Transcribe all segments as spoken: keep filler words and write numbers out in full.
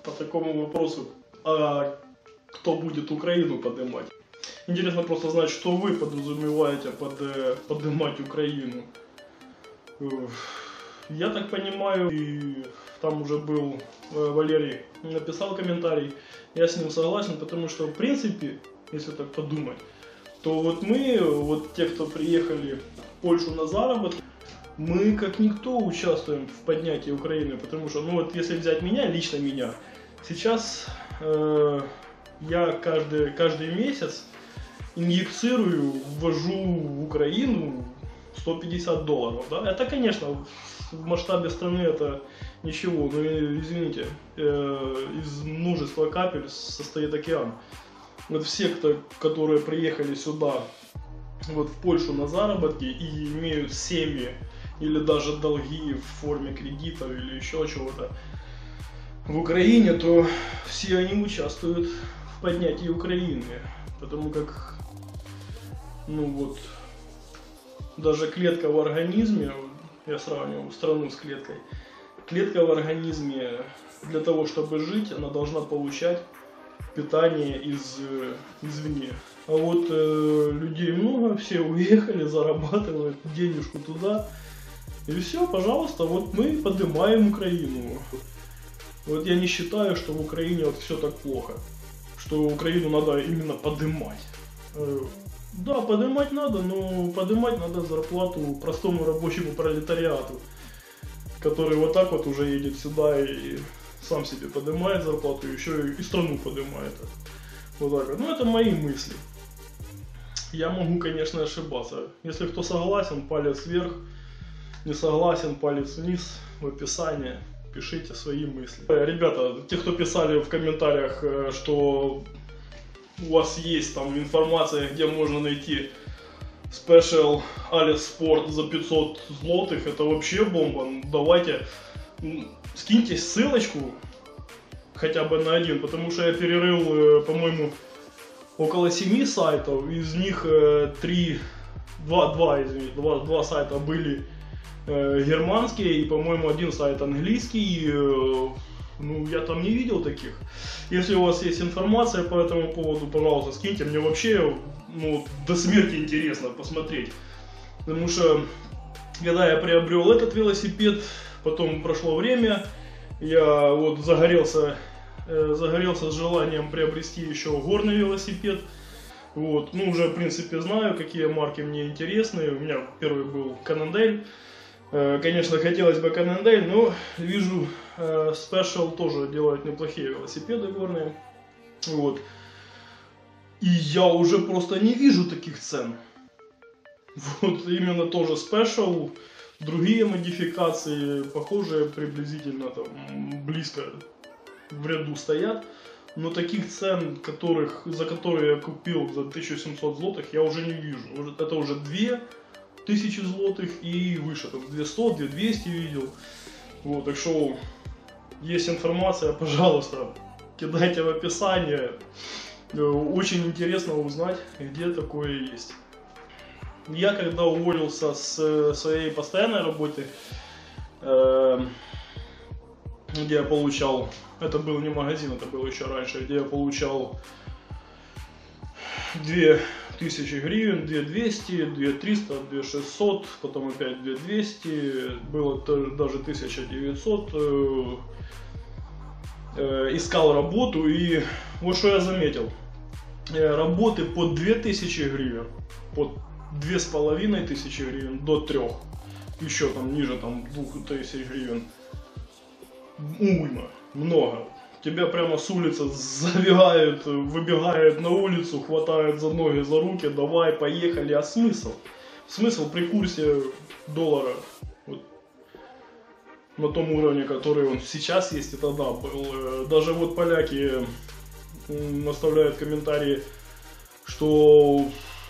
по такому вопросу, а кто будет Украину поднимать. Интересно просто знать, что вы подразумеваете под поднимать Украину. Я так понимаю, и там уже был Валерий, написал комментарий, я с ним согласен, потому что в принципе, если так подумать, то вот мы, вот те, кто приехали в Польшу на заработки, мы как никто участвуем в поднятии Украины, потому что, ну вот если взять меня, лично меня, сейчас э, я каждый, каждый месяц инъецирую, ввожу в Украину сто пятьдесят долларов, да, это, конечно, в масштабе страны это ничего, но извините, э, из множества капель состоит океан. Вот все, кто, которые приехали сюда, вот в Польшу на заработки и имеют семьи или даже долги в форме кредитов или еще чего-то в Украине, то все они участвуют в поднятии Украины, потому как, ну вот, даже клетка в организме, я сравниваю страну с клеткой, клетка в организме для того, чтобы жить, она должна получать питание из, извне. А вот э, людей много, все уехали, зарабатывают денежку туда. И все, пожалуйста, вот мы поднимаем Украину. Вот я не считаю, что в Украине вот все так плохо. Что Украину надо именно поднимать. Э, да, поднимать надо, но поднимать надо зарплату простому рабочему пролетариату, который вот так вот уже едет сюда и сам себе поднимает зарплату, еще и страну поднимает. Вот так вот. Ну, это мои мысли. Я могу, конечно, ошибаться. Если кто согласен, палец вверх. Не согласен, палец вниз в описании. Пишите свои мысли. Ребята, те, кто писали в комментариях, что у вас есть там информация, где можно найти Special Alice Sport за пятьсот злотых, это вообще бомба. Давайте скиньте ссылочку хотя бы на один, потому что я перерыл, по-моему, около семи сайтов, из них три, два, два, извините, два, два сайта были э, германские, и, по-моему, один сайт английский. Э, ну, я там не видел таких. Если у вас есть информация по этому поводу, пожалуйста, скиньте. Мне вообще, ну, до смерти интересно посмотреть. Потому что, когда я приобрел этот велосипед, потом прошло время, я вот загорелся, э, загорелся с желанием приобрести еще горный велосипед. Вот, ну, уже, в принципе, знаю, какие марки мне интересны. У меня первый был Cannondale. Э, конечно, хотелось бы Cannondale, но вижу, э, Special тоже делают неплохие велосипеды горные. Вот. И я уже просто не вижу таких цен. Вот именно тоже Special. Другие модификации, похожие, приблизительно там близко в ряду стоят. Но таких цен, которых, за которые я купил за тысячу семьсот злотых, я уже не вижу. Это уже две тысячи злотых и выше. Там две сто, две двести видел. Вот, так что есть информация, пожалуйста, кидайте в описание. Очень интересно узнать, где такое есть. Я когда уволился с своей постоянной работы, э, где я получал, это был не магазин, это было еще раньше, где я получал две тысячи гривен, две двести, две триста, две шестьсот, потом опять две двести, было даже тысяча девятьсот, э, э, искал работу, и вот что я заметил, э, работы по две тысячи гривен, под две с половиной тысячи гривен до трех, еще там ниже там двух тысяч гривен, уйма, много. Тебя прямо с улицы забегают, выбегают на улицу, хватают за ноги, за руки, давай, поехали, а смысл? Смысл при курсе доллара вот, на том уровне, который он сейчас есть, и тогда был. Даже вот поляки наставляют комментарии, что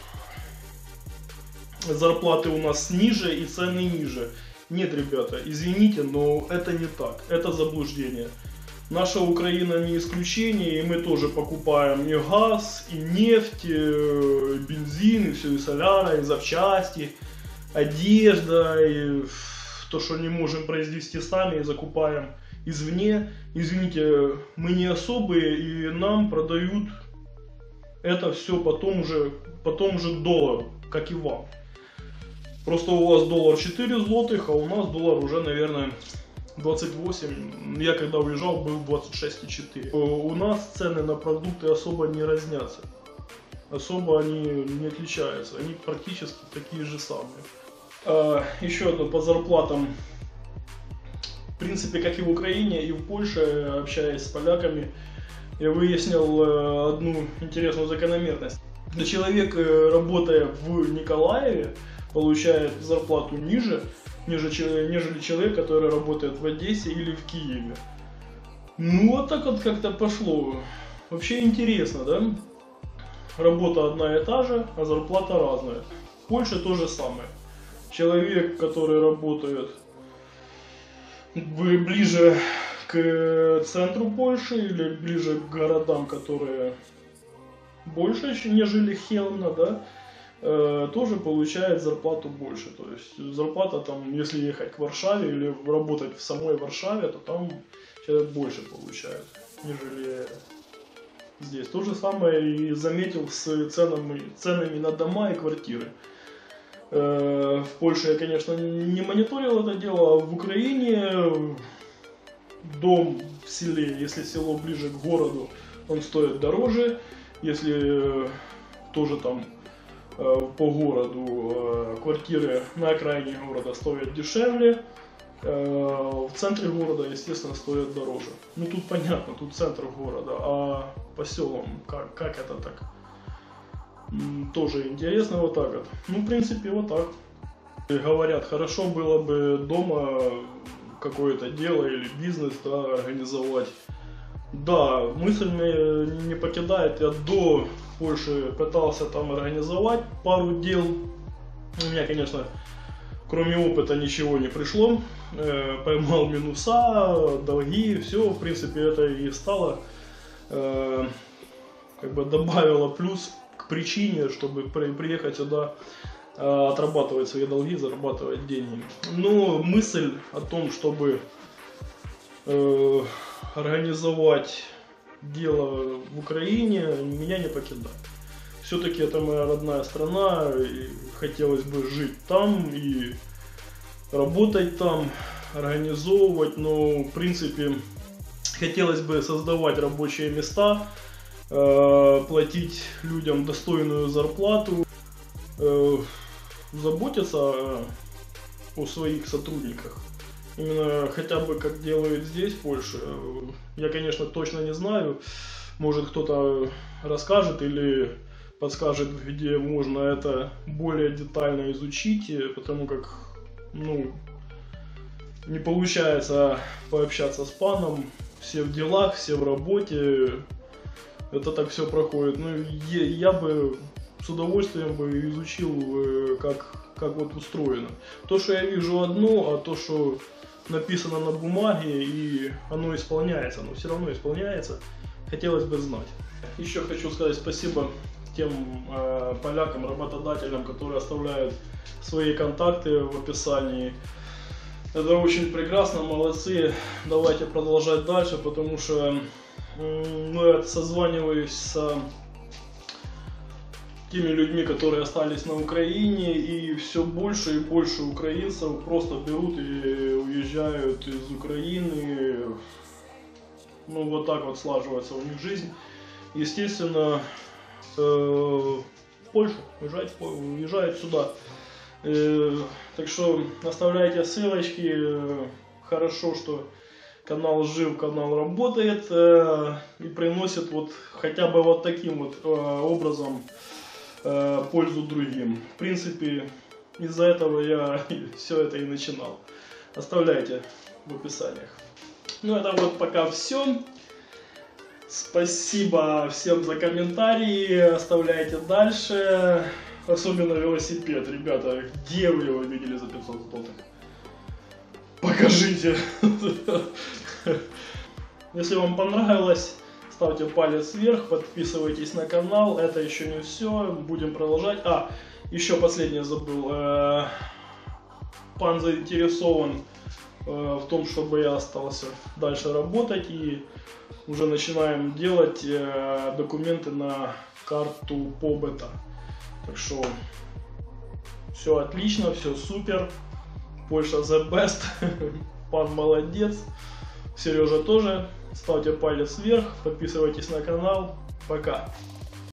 зарплаты у нас ниже и цены ниже. Нет, ребята, извините, но это не так. Это заблуждение. Наша Украина не исключение, и мы тоже покупаем и газ, и нефть, и бензин, и все, и соляра, и запчасти, одежда, и то, что не можем произвести сами, и закупаем извне. Извините, мы не особые, и нам продают это все потом уже, потом уже доллар, как и вам. Просто у вас доллар четыре злотых, а у нас доллар уже, наверное, двадцать восемь. Я когда уезжал, был двадцать шесть и четыре. У нас цены на продукты особо не разнятся. Особо они не отличаются. Они практически такие же самые. А, еще одно по зарплатам. В принципе, как и в Украине, и в Польше, общаясь с поляками, я выяснил одну интересную закономерность. Человек, работая в Николаеве, получает зарплату ниже, нежели человек, который работает в Одессе или в Киеве. Ну, вот так вот как-то пошло. Вообще интересно, да? Работа одна и та же, а зарплата разная. В Польше то же самое. Человек, который работает ближе к центру Польши или ближе к городам, которые больше, нежели Хелмна, да, э, тоже получает зарплату больше. То есть зарплата там, если ехать к Варшаве или работать в самой Варшаве, то там человек больше получает, нежели здесь. То же самое и заметил с ценами, ценами на дома и квартиры. В Польше я, конечно, не мониторил это дело, а в Украине дом в селе, если село ближе к городу, он стоит дороже, если тоже там по городу квартиры на окраине города стоят дешевле, в центре города, естественно, стоят дороже. Ну тут понятно, тут центр города, а по селам как, как это так? Тоже интересно вот так вот. Ну, в принципе, вот так. И говорят, хорошо было бы дома какое-то дело или бизнес, да, организовать. Да, мысль меня не покидает. Я до Польши пытался там организовать пару дел. У меня, конечно, кроме опыта ничего не пришло. Э, поймал минуса, долги, все, в принципе, это и стало, э, как бы добавило плюс к причине, чтобы при, приехать сюда, э, отрабатывать свои долги, зарабатывать деньги. Но мысль о том, чтобы э, организовать дело в Украине, меня не покидает. Все-таки это моя родная страна, и хотелось бы жить там и работать там, организовывать, но в принципе хотелось бы создавать рабочие места, э, платить людям достойную зарплату, э, заботиться о, о своих сотрудниках. Именно хотя бы как делают здесь, в Польше. Я, конечно, точно не знаю, может кто-то расскажет или подскажет, где можно это более детально изучить, потому как, ну, не получается пообщаться с паном, все в делах, все в работе, это так все проходит. Ну, я, я бы с удовольствием бы изучил, как, как вот устроено. То, что я вижу одно, а то, что написано на бумаге, и оно исполняется, но все равно исполняется, хотелось бы знать. Еще хочу сказать спасибо тем э, полякам, работодателям, которые оставляют свои контакты в описании. Это очень прекрасно, молодцы. Давайте продолжать дальше, потому что э, ну, я созваниваюсь с теми людьми, которые остались на Украине, и все больше и больше украинцев просто берут и уезжают из Украины. Ну вот так вот слаживается у них жизнь. Естественно, в Польшу, уезжать, уезжают сюда. Так что оставляйте ссылочки. Хорошо, что канал жив, канал работает и приносит вот хотя бы вот таким вот образом пользу другим. В принципе, из-за этого я все это и начинал. Оставляйте в описаниях. Ну это вот пока все. Спасибо всем за комментарии, оставляйте дальше, особенно велосипед, ребята, где вы его видели за пятьсот злотых? Покажите! Если вам понравилось, ставьте палец вверх, подписывайтесь на канал, это еще не все, будем продолжать. А, еще последнее забыл, пан заинтересован э, в том, чтобы я остался дальше работать, и уже начинаем делать э, документы на карту побыта. Так что все отлично, все супер. Польша the best. Пан молодец. Сережа тоже. Ставьте палец вверх, подписывайтесь на канал. Пока.